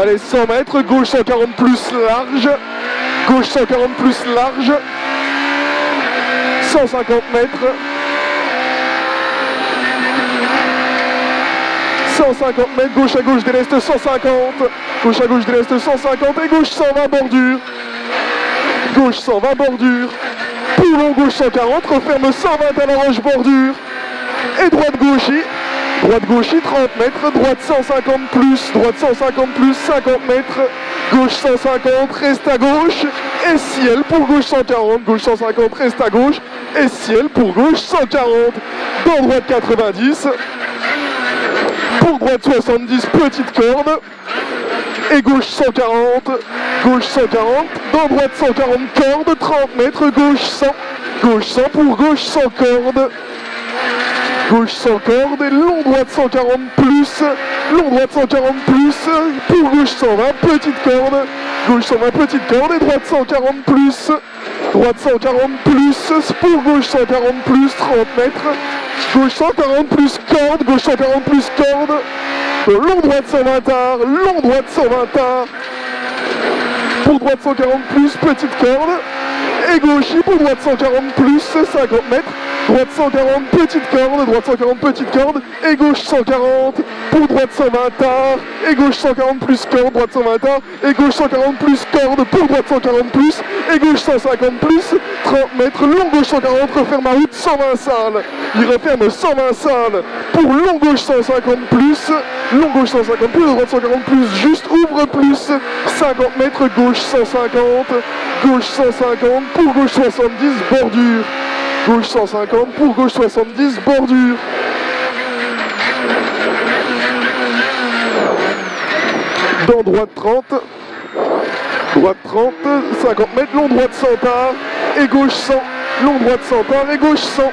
Allez, 100 mètres, gauche 140 plus large. Gauche 140 plus large. 150 mètres. 150 mètres, gauche à gauche, déleste 150. Gauche à gauche, déleste 150 et gauche 120 bordure. Gauche 120 bordure. Plus long, gauche 140, referme 120 à la roche bordure. Et droite gauchis. Droite gauchis 30 mètres, droite 150 plus, droite 150 plus, 50 mètres. Gauche 150, reste à gauche. Et ciel pour gauche 140, gauche 150, reste à gauche. Et ciel pour gauche 140. Dans droite 90. Pour droite 70, petite corde. Et gauche 140, gauche 140, dans droite 140 corde, 30 mètres, gauche 100. Gauche 100 pour gauche 100 corde. Gauche 100 corde et long droite 140 plus. Long droite 140 plus. Pour gauche 120, petite corde. Gauche 120, petite corde et droite 140 plus. Droite 140 plus. Pour gauche 140 plus, 30 mètres. Gauche 140 plus corde, gauche 140 plus corde. Long droite 120 arts, long droite 120 arts. Pour droite 140 plus, petite corde. Et gauchis pour droite 140 plus, 50 mètres. Droite 140, petite corde, droite 140, petite corde. Et gauche 140, pour droite 120 arts. Et gauche 140 plus corde, droite 120 arts. Et gauche 140 plus corde, pour droite 140 plus. Et gauche 150 plus, 30 mètres. Long gauche 140, referme à route 120 salles. Il referme 120 salles. Pour long gauche 150 plus. Long gauche 150 plus, droite 140 plus, juste ouvre plus. 50 mètres, gauche 150. Gauche 150, pour gauche 70, bordure. Gauche 150, pour gauche 70, bordure. Dans droite 30. Droite 30, 50 mètres, long droite 100 arts. Et gauche 100. Long droite 100 arts et gauche 100.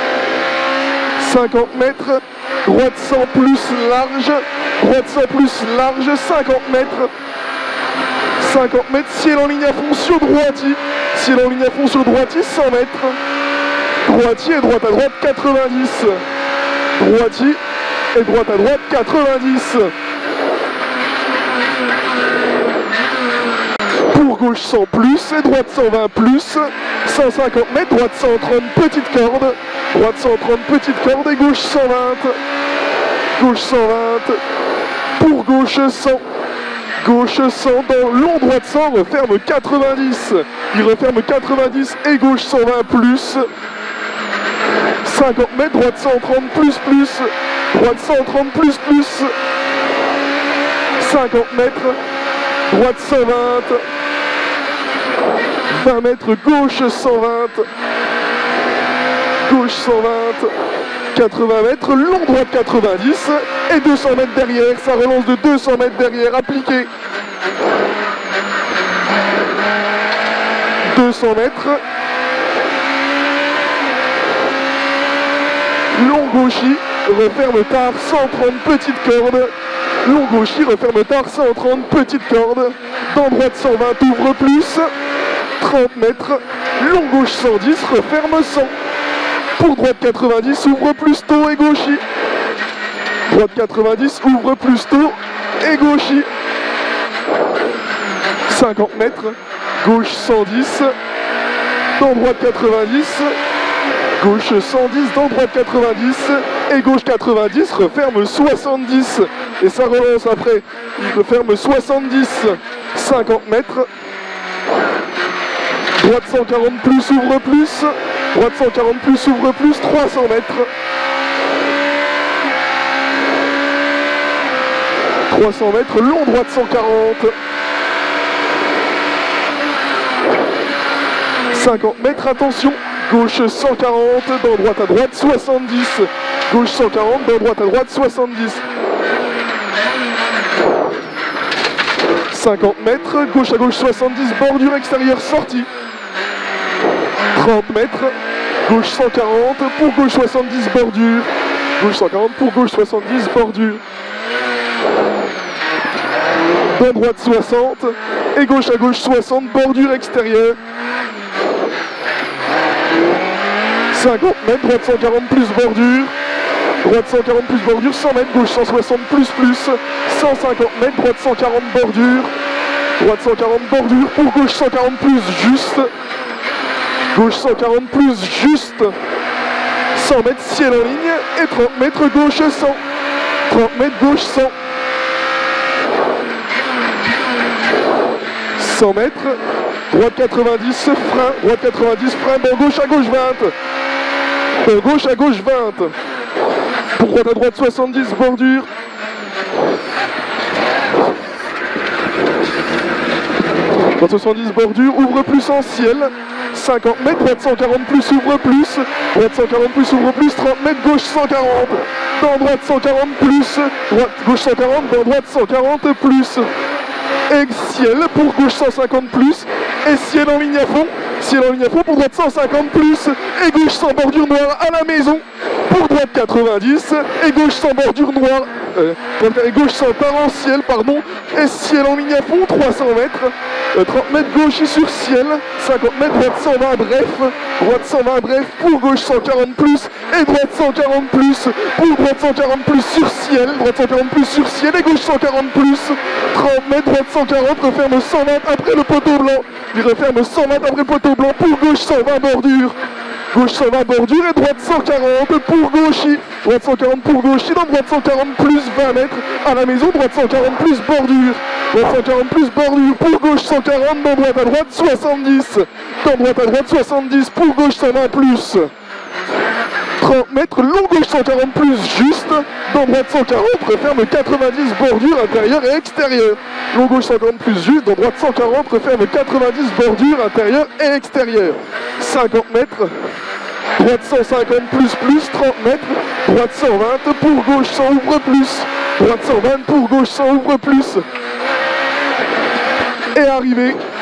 50 mètres. Droite 100 plus large. Droite 100 plus large, 50 mètres. 50 mètres, ciel en ligne à fond sur droitier. Ciel en ligne à fond sur droitier, 100 mètres. Droitier et droite à droite, 90. Droitier et droite à droite, 90. Pour gauche 100 plus et droite 120 plus. 150 mètres, droite 130, petite corde. Droite 130, petite corde et gauche 120. Gauche 120. Pour gauche 100. Gauche 100 dans long droite 100, referme 90. Il referme 90 et gauche 120 plus. 50 mètres, droite 130 plus plus. Droite 130 plus plus. 50 mètres, droite 120. 20 mètres, gauche 120. Gauche 120. 80 mètres, long droite 90 et 200 mètres derrière, ça relance de 200 mètres derrière, appliqué. 200 mètres. Long gauchis, referme tard, 130, petite corde. Long gauchis, referme tard, 130, petite corde. Dans droite 120, ouvre plus. 30 mètres. Long gauche 110, referme 100. Pour droite 90, ouvre plus tôt et gauchis. Droite 90, ouvre plus tôt et gauchis. 50 mètres. Gauche 110. Dans droite 90. Gauche 110, dans droite 90. Et gauche 90, referme 70. Et ça relance après. Il referme 70. 50 mètres. Droite 140 plus, ouvre plus. Droite 140 plus, ouvre plus, 300 mètres. 300 mètres, long droite 140. 50 mètres, attention. Gauche 140, dans droite à droite 70. Gauche 140, dans droite à droite 70. 50 mètres, gauche à gauche 70, bordure extérieure sortie. 30 mètres, gauche 140, pour gauche 70, bordure. Gauche 140, pour gauche 70, bordure. Dans droite 60, et gauche à gauche 60, bordure extérieure. 50 mètres, droite 140 plus bordure. droite 140 plus bordure, 100 mètres, gauche 160 plus, 150 mètres, droite 140 bordure, droite 140 bordure, pour gauche 140 plus, juste, gauche 140 plus, juste, 100 mètres, ciel en ligne, et 30 mètres, gauche 100, 30 mètres, gauche 100, 100 mètres, droite 90, frein, droite 90, frein, banc gauche à gauche 20, gauche à gauche 20, pour droite à droite 70, bordure, droite 70, bordure, ouvre plus en ciel, 50 mètres, droite 140 plus, ouvre plus, droite 140 plus, ouvre plus, 30 mètres, gauche 140, dans droite 140 plus, droite, gauche 140, dans droite 140 plus, et ciel pour gauche 150 plus, et ciel en ligne à fond pour droite 150 plus, et gauche sans bordure noire à la maison, pour droite 90, et gauche sans bordure noire, et gauche sans part en ciel, pardon, et ciel en ligne à fond, 300 mètres, 30 mètres gauche sur ciel, 50 mètres, droite 120 bref, droite 120 bref, pour gauche 140 plus, et droite 140 plus, pour droite 140 plus sur ciel, droite 140 plus sur ciel, et gauche 140 plus, 30 mètres, droite 140, referme 120 après le poteau blanc, il referme 120 après le poteau blanc, pour gauche 120 bordure, gauche 120 bordure, et droite 140 pour gauche, droite 140 pour gauche, dans droite 140 plus 20 mètres, à la maison, droite 140 plus bordure, droite 140 plus bordure, pour gauche 140, dans droite à droite 70, dans droite à droite 70, pour gauche 120 plus, 30 mètres, long gauche 140 plus, juste, dans droite 140, referme 90, bordure intérieure et extérieure, long gauche 140 plus, juste, dans droite 140, referme 90, bordure intérieure et extérieure, 50 mètres, droite 150 plus, 30 mètres, droite 120, pour gauche 100, ouvre plus, droite 120, pour gauche 100, ouvre plus, et arrivé.